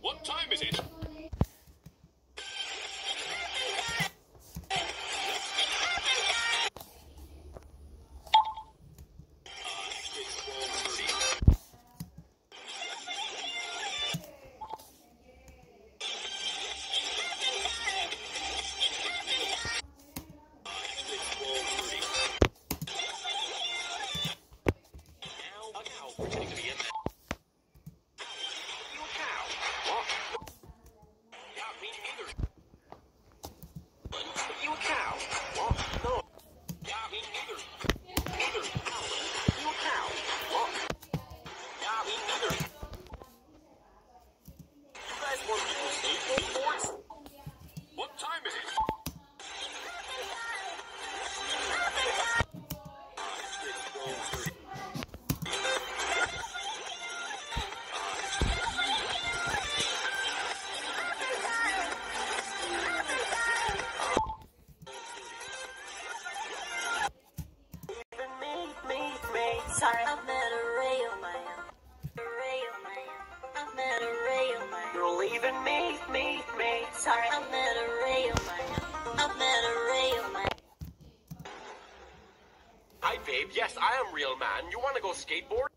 What time is it? Pretending to be in there. You a cow? What? Yeah, me either. You a cow? What? No. Yeah, me neither. Neither. You a cow? What? Yeah, me neither. You guys want people skateboards? What time is it? Sorry, I met a real man. I met a real man. You're leaving me. Sorry, I met a real man. I met a real man. Hi, babe. Yes, I am real man. You want to go skateboarding?